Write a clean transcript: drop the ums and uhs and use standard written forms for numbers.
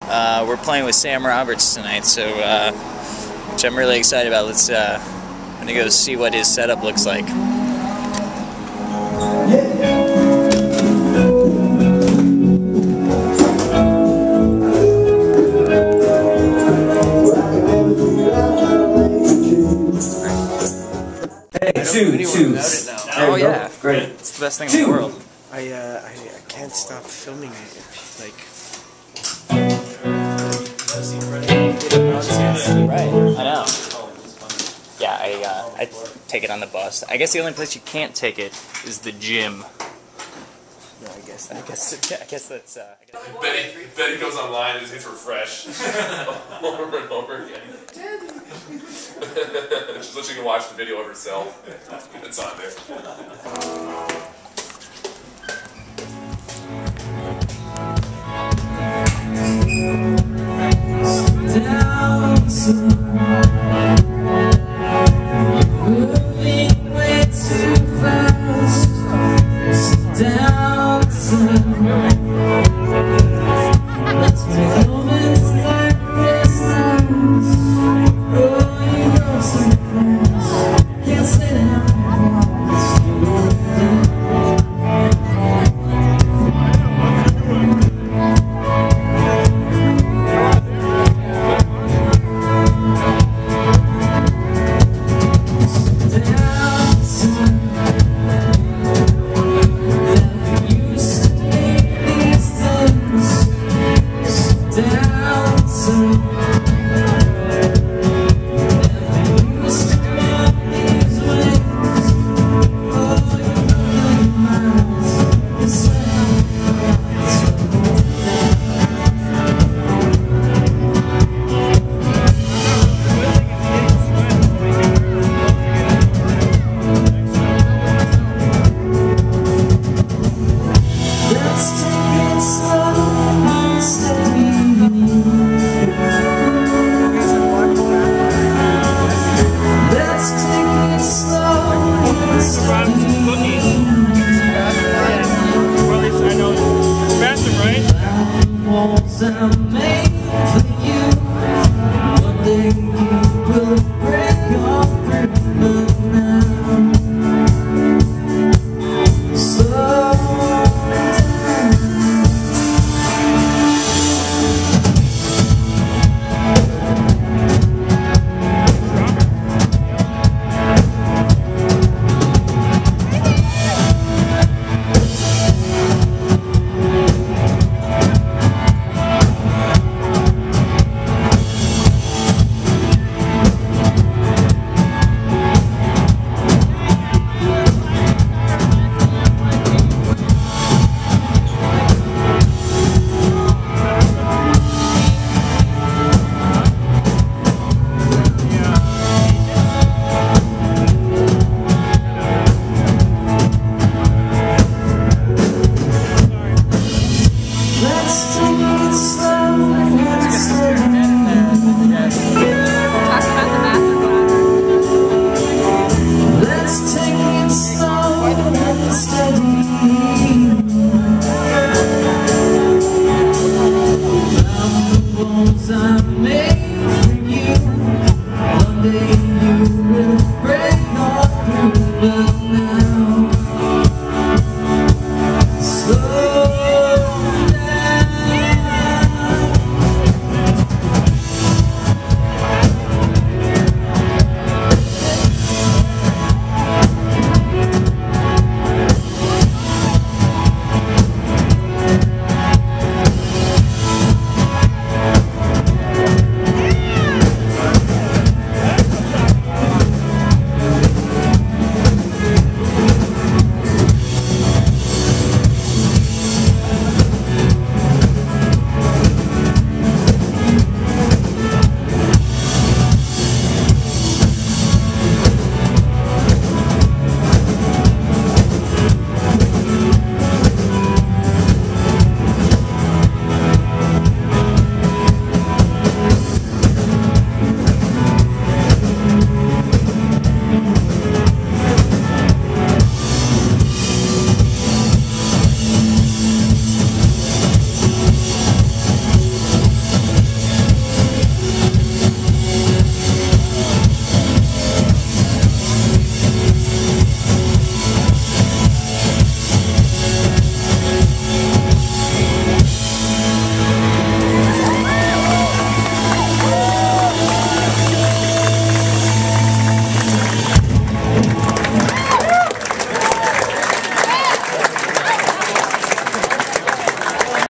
We're playing with Sam Roberts tonight, so which I'm really excited about. Let's I'm gonna go see what his setup looks like. Hey, two. Oh yeah, great. It's the best thing in the world. I can't stop filming it. Like, Right, I know. Yeah, I take it on the bus. I guess the only place you can't take it is the gym. No, I guess that's. Betty goes online and just hits refresh over and over again. She's literally gonna watch the video of herself. It's on there. Moving way too fast. Down let's make moments like this last. Oh, you know so fast. Can't say that walls are made for you. One day